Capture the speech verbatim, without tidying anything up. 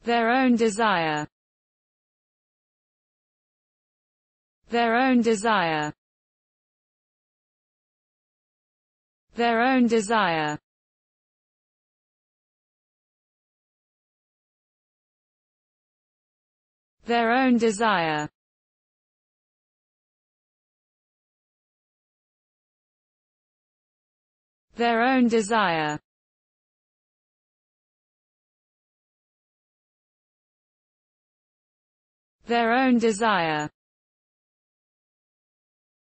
their own desire, their own desire, their own desire, their own desire, their own desire, their own desire,